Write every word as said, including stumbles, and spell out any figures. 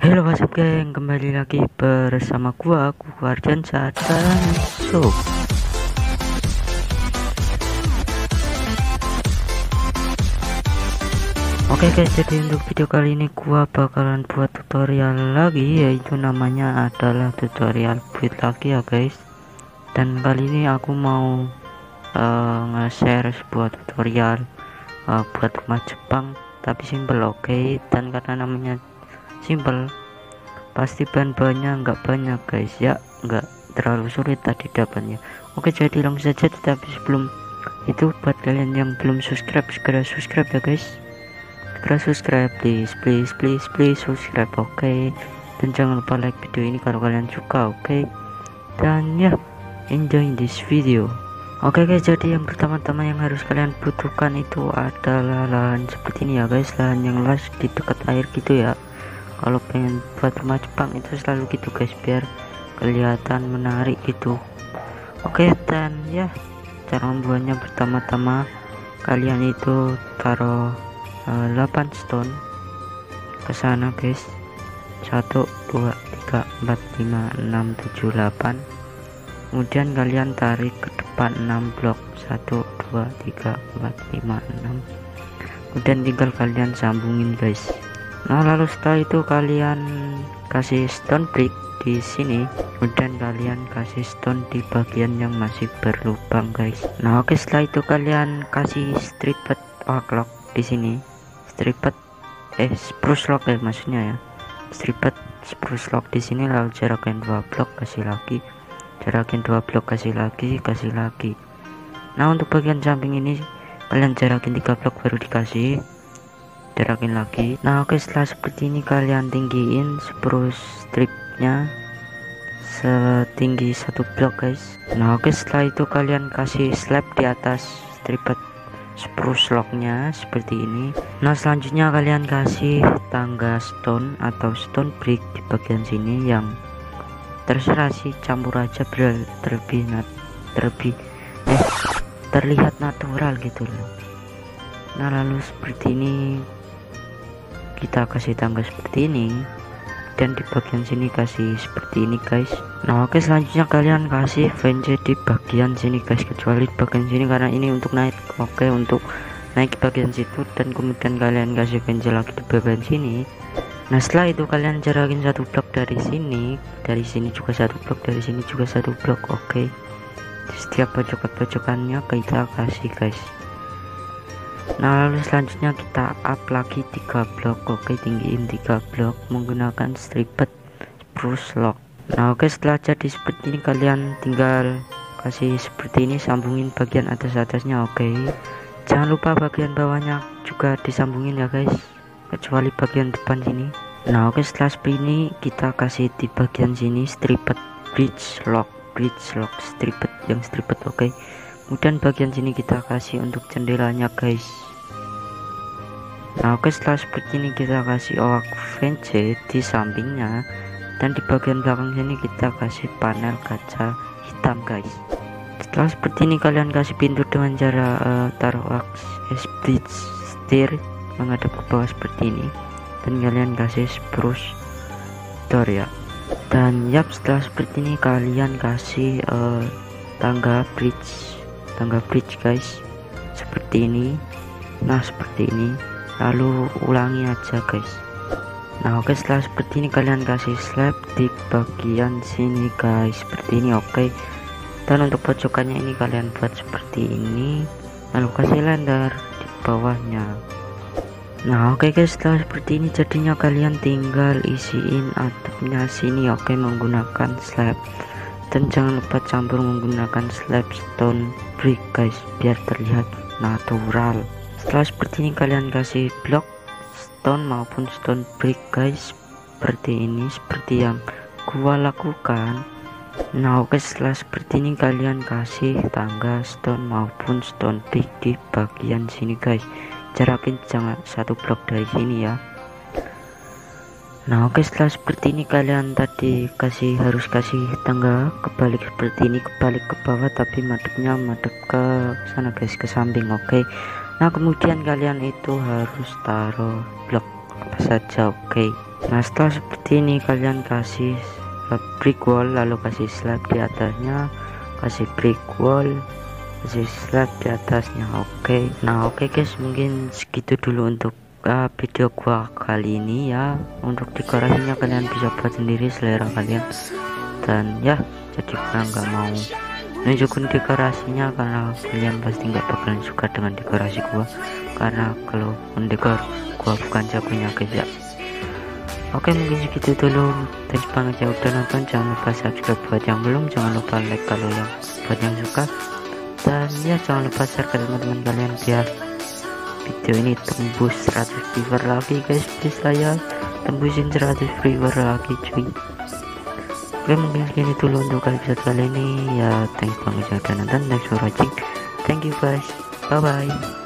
Halo WhatsApp geng, kembali lagi bersama gua, gua Arjansa dan Sob. Oke guys, jadi untuk video kali ini gua bakalan buat tutorial lagi, yaitu namanya adalah tutorial build lagi ya guys. Dan kali ini aku mau uh, nge-share sebuah tutorial uh, buat rumah Jepang, tapi simple oke okay? Dan karena namanya simple, pasti bahan-bahannya nggak banyak guys ya, nggak terlalu sulit tadi dapatnya. Oke, jadi langsung saja. Tapi sebelum itu, buat kalian yang belum subscribe, segera subscribe ya guys, segera subscribe, please please please please subscribe. Oke, dan jangan lupa like video ini kalau kalian suka. Oke, dan ya, enjoy this video. Oke guys, jadi yang pertama-tama yang harus kalian butuhkan itu adalah lahan seperti ini ya guys, lahan yang luas di dekat air gitu ya. Kalau pengen buat rumah Jepang itu selalu gitu guys, biar kelihatan menarik gitu. Oke, dan ya, cara membuatnya pertama-tama kalian itu taruh uh, delapan stone ke sana guys. Satu dua tiga empat lima enam tujuh delapan. Kemudian kalian tarik ke depan enam blok. Satu dua tiga empat lima enam. Kemudian tinggal kalian sambungin guys. Nah, lalu setelah itu kalian kasih stone brick di sini, kemudian kalian kasih stone di bagian yang masih berlubang guys. Nah, oke, setelah itu kalian kasih striped oak log di sini, striped eh spruce log ya maksudnya ya, striped spruce log di sini. Lalu jarakin dua blok, kasih lagi, jarakin dua blok, kasih lagi, kasih lagi. Nah, untuk bagian samping ini kalian jarakin tiga blok baru dikasih, jarakin lagi. Nah, oke, setelah seperti ini kalian tinggiin spruce stripnya setinggi satu blok guys. Nah, oke, setelah itu kalian kasih slab di atas striped spruce lognya seperti ini. Nah, selanjutnya kalian kasih tangga stone atau stone brick di bagian sini, yang terserah sih, campur aja biar terlebih nat terlebih eh terlihat natural gitu loh. Nah, lalu seperti ini kita kasih tangga seperti ini, dan di bagian sini kasih seperti ini guys. Nah, oke, selanjutnya kalian kasih vent di bagian sini guys, kecuali di bagian sini karena ini untuk naik. Oke, untuk naik ke bagian situ, dan kemudian kalian kasih vent lagi di bagian sini. Nah, setelah itu kalian jarakin satu blok dari sini, dari sini juga satu blok, dari sini juga satu blok. Oke, di setiap pojokan-pojokannya kita kasih guys. Nah, lalu selanjutnya kita up lagi tiga blok. Oke, tinggiin tiga blok menggunakan striped spruce log. Nah, oke, setelah jadi seperti ini kalian tinggal kasih seperti ini, sambungin bagian atas-atasnya. Oke, jangan lupa bagian bawahnya juga disambungin ya guys, kecuali bagian depan sini. Nah, oke, setelah seperti ini kita kasih di bagian sini striped bridge log, bridge log striped, yang striped. Oke, kemudian bagian sini kita kasih untuk jendelanya guys. Nah, oke, setelah seperti ini kita kasih oak vent di sampingnya, dan di bagian belakang sini kita kasih panel kaca hitam guys. Setelah seperti ini kalian kasih pintu dengan cara uh, taruh oak bridge steer menghadap ke bawah seperti ini, dan kalian kasih spruce door ya. Dan yap, setelah seperti ini kalian kasih uh, tangga bridge tangga bridge guys seperti ini. Nah, seperti ini, lalu ulangi aja guys. Nah, oke, setelah seperti ini kalian kasih slab di bagian sini guys, seperti ini. Oke, dan untuk pojokannya ini kalian buat seperti ini, lalu kasih lender di bawahnya. Nah, oke guys, setelah seperti ini jadinya kalian tinggal isiin atapnya sini. Oke, menggunakan slab, dan jangan lupa campur menggunakan slab stone brick guys, biar terlihat natural. Setelah seperti ini kalian kasih blok stone maupun stone brick guys, seperti ini, seperti yang gua lakukan. Nah, oke, setelah seperti ini kalian kasih tangga stone maupun stone brick di bagian sini guys, jarakin jangan satu blok dari sini ya. Nah, oke, setelah seperti ini kalian tadi kasih harus kasih tangga kebalik seperti ini, kebalik ke bawah tapi madepnya madep ke sana guys, ke samping. Oke, nah kemudian kalian itu harus taruh blok apa saja. Oke, Nah setelah seperti ini kalian kasih brick wall, lalu kasih slab di atasnya, kasih brick wall, kasih slab di atasnya. Oke okay. Nah oke okay guys, mungkin segitu dulu untuk uh, video gua kali ini ya. Untuk dekorasinya kalian bisa buat sendiri selera kalian, dan ya jadi gua nggak mau nunjukin dekorasinya karena kalian pasti nggak bakalan suka dengan dekorasi gua, karena kalau mendekor gua bukan jagonya guys ya. Oke mungkin segitu dulu, thanks banget ya udah nonton, jangan lupa subscribe buat yang belum, jangan lupa like kalau yang buat yang suka, dan ya jangan lupa share ke teman-teman kalian biar video ini tembus seratus viewer lagi guys, please saya tembusin seratus viewer lagi cuy. Oke mungkin segini dulu untuk episode kali ini ya, thanks banget ya udah nonton, thanks for watching, thank you guys, bye bye.